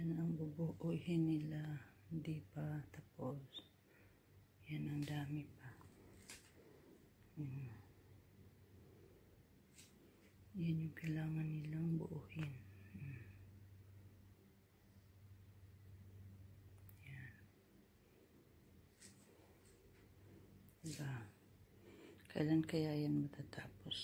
Yan ang bubuuhin nila. Hindi pa tapos. Yan ang dami pa. Yan yung kailangan nilang buuhin. Yan. Diba? Kailan kaya yan matatapos?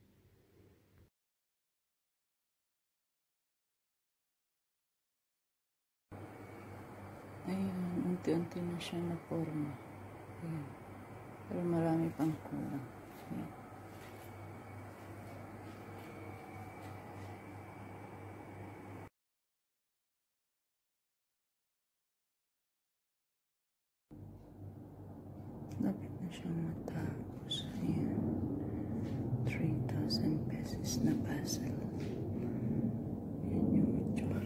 Ayan, unti-unti na siya na forma. Ayan. Pero marami pang kulang. Ayan. Lapit na siyang matapos. Ayan. 3,000 pesos na puzzle. Ayan yung itsura.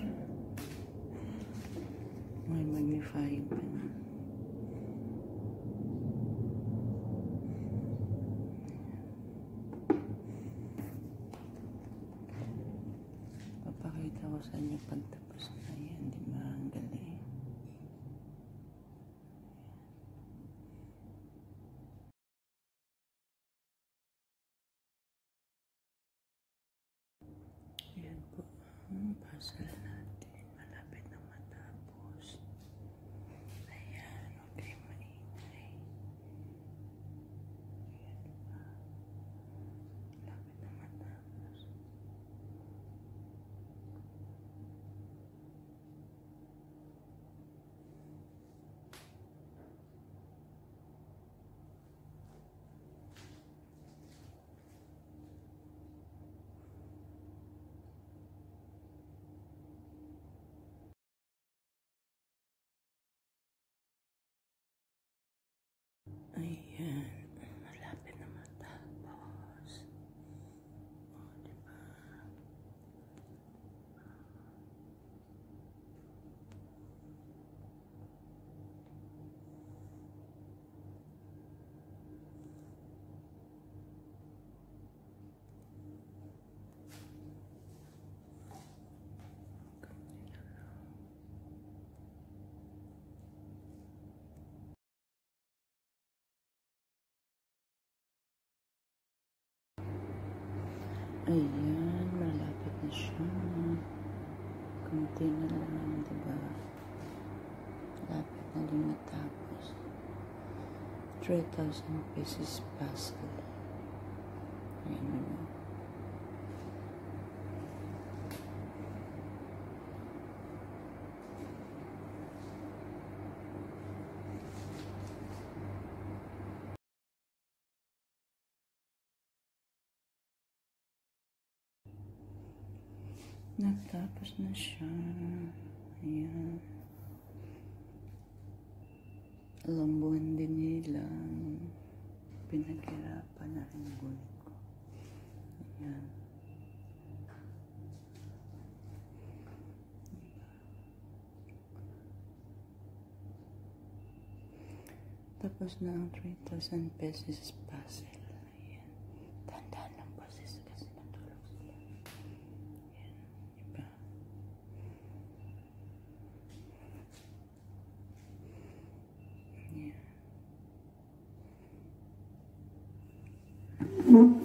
May magnifying pa na. Papakita ko sa inyo pagtapos na yan. Di ba? Ang galing. Ayan po ang puzzle natin. Malapit na matapos. Ayan. Okay, maingay. Ayan pa. Malapit na matapos. Ayan, malapit na matapos. O, diba? Ayan, malapit na siya. Kunti na lang, diba? Malapit na din matapos. 3,000 pesos puzzle. Ayan na. Natapos na siya. Ayan. Alam buwan din nila. Pinaghirapan na rin ang gulit ko. Ayan. Tapos na ang 3,000 pesos puzzle. Ayan. Tandaan lang po sis kasi natulog sila. Ayan. Diba? Ayan.